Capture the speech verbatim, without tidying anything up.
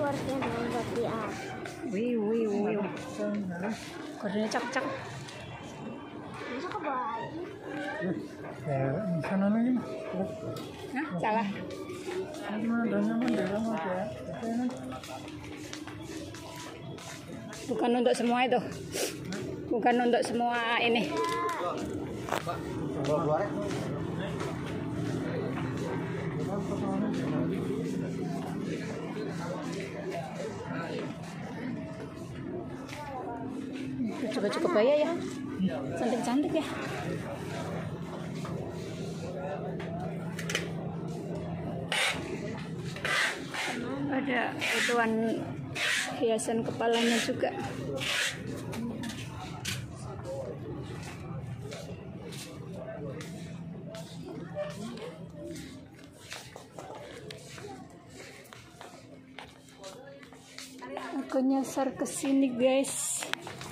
keluarga nomor di atas. Wih, wih, wih. Kodenya cakep-cakep. Bisa ke bawah. Ya, sana lagi mah. Hah, salah. Mana dana mana dana ya. Bukan untuk semua itu. Bukan untuk semua ini. Baju-baju kebaya ya. Cantik-cantik ya. Ada ituan hiasan kepalanya juga. Aku nyasar ke sini guys.